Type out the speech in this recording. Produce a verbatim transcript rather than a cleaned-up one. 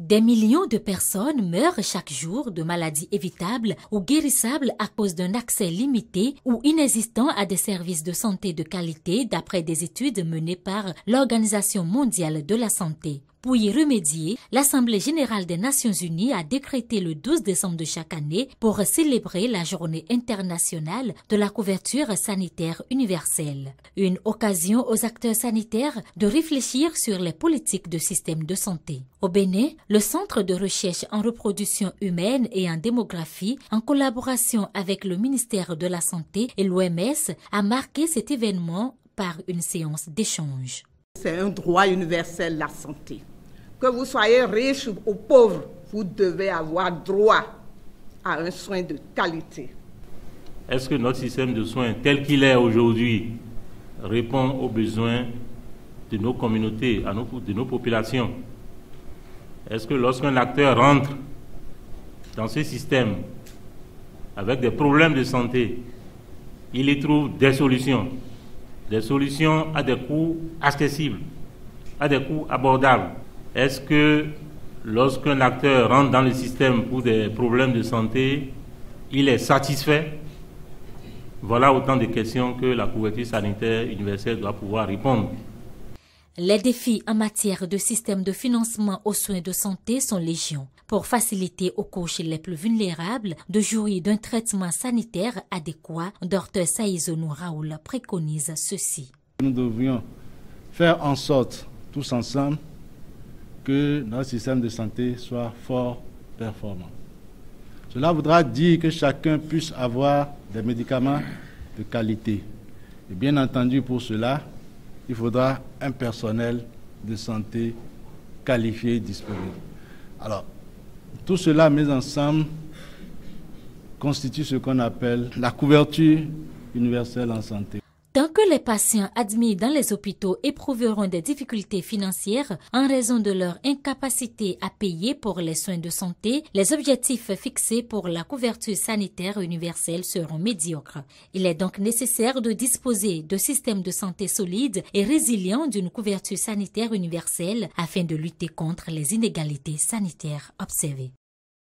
Des millions de personnes meurent chaque jour de maladies évitables ou guérissables à cause d'un accès limité ou inexistant à des services de santé de qualité d'après des études menées par l'Organisation mondiale de la santé. Pour y remédier, l'Assemblée générale des Nations unies a décrété le douze décembre de chaque année pour célébrer la journée internationale de la couverture sanitaire universelle. Une occasion aux acteurs sanitaires de réfléchir sur les politiques de système de santé. Au Bénin, le Centre de recherche en reproduction humaine et en démographie, en collaboration avec le ministère de la Santé et l'O M S, a marqué cet événement par une séance d'échange. C'est un droit universel, la santé. Que vous soyez riche ou pauvre, vous devez avoir droit à un soin de qualité. Est-ce que notre système de soins tel qu'il est aujourd'hui répond aux besoins de nos communautés, à nos, de nos populations? Est-ce que lorsqu'un acteur rentre dans ce système avec des problèmes de santé, il y trouve des solutions, des solutions à des coûts accessibles, à des coûts abordables? Est-ce que lorsqu'un acteur rentre dans le système pour des problèmes de santé, il est satisfait? Voilà autant de questions que la couverture sanitaire universelle doit pouvoir répondre. Les défis en matière de système de financement aux soins de santé sont légion. Pour faciliter aux couches les plus vulnérables de jouir d'un traitement sanitaire adéquat, Dr Saïzonou Raoul préconise ceci. Nous devrions faire en sorte, tous ensemble, que notre système de santé soit fort performant. Cela voudra dire que chacun puisse avoir des médicaments de qualité. Et bien entendu, pour cela, il faudra un personnel de santé qualifié et disponible. Alors, tout cela mis ensemble constitue ce qu'on appelle la couverture universelle en santé. Tant que les patients admis dans les hôpitaux éprouveront des difficultés financières en raison de leur incapacité à payer pour les soins de santé, les objectifs fixés pour la couverture sanitaire universelle seront médiocres. Il est donc nécessaire de disposer de systèmes de santé solides et résilients d'une couverture sanitaire universelle afin de lutter contre les inégalités sanitaires observées.